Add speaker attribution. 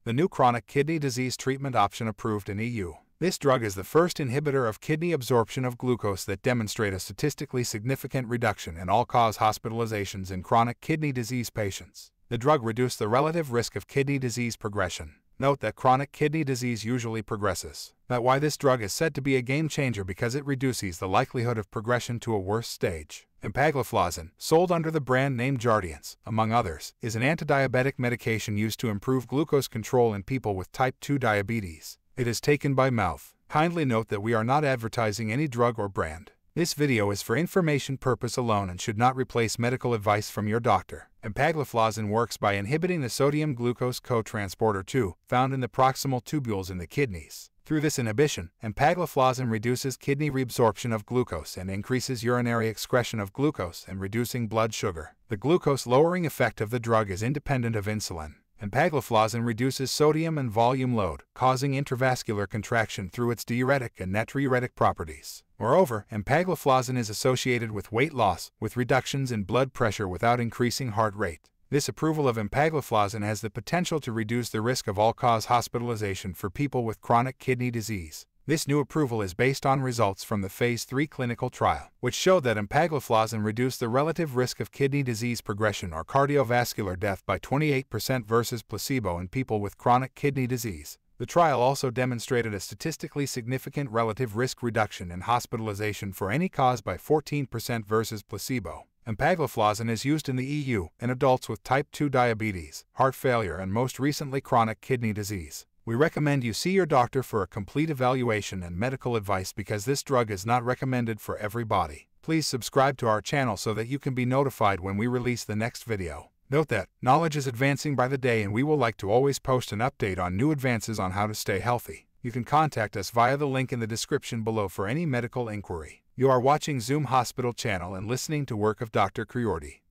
Speaker 1: the new chronic kidney disease treatment option approved in EU. This drug is the first inhibitor of kidney absorption of glucose that demonstrate a statistically significant reduction in all-cause hospitalizations in chronic kidney disease patients. The drug reduced the relative risk of kidney disease progression. Note that chronic kidney disease usually progresses. That's why this drug is said to be a game changer, because it reduces the likelihood of progression to a worse stage. Empagliflozin, sold under the brand name Jardiance, among others, is an antidiabetic medication used to improve glucose control in people with type 2 diabetes. It is taken by mouth. Kindly note that we are not advertising any drug or brand. This video is for information purpose alone and should not replace medical advice from your doctor. Empagliflozin works by inhibiting the sodium glucose cotransporter 2, found in the proximal tubules in the kidneys. Through this inhibition, empagliflozin reduces kidney reabsorption of glucose and increases urinary excretion of glucose and reducing blood sugar. The glucose-lowering effect of the drug is independent of insulin. Empagliflozin reduces sodium and volume load, causing intravascular contraction through its diuretic and natriuretic properties. Moreover, empagliflozin is associated with weight loss, with reductions in blood pressure without increasing heart rate. This approval of empagliflozin has the potential to reduce the risk of all-cause hospitalization for people with chronic kidney disease. This new approval is based on results from the Phase 3 clinical trial, which showed that empagliflozin reduced the relative risk of kidney disease progression or cardiovascular death by 28% versus placebo in people with chronic kidney disease. The trial also demonstrated a statistically significant relative risk reduction in hospitalization for any cause by 14% versus placebo. Empagliflozin is used in the EU in adults with type 2 diabetes, heart failure, and most recently chronic kidney disease. We recommend you see your doctor for a complete evaluation and medical advice, because this drug is not recommended for everybody. Please subscribe to our channel so that you can be notified when we release the next video. Note that knowledge is advancing by the day, and we will like to always post an update on new advances on how to stay healthy. You can contact us via the link in the description below for any medical inquiry. You are watching Zoom Hospital channel and listening to work of Dr. Kayode.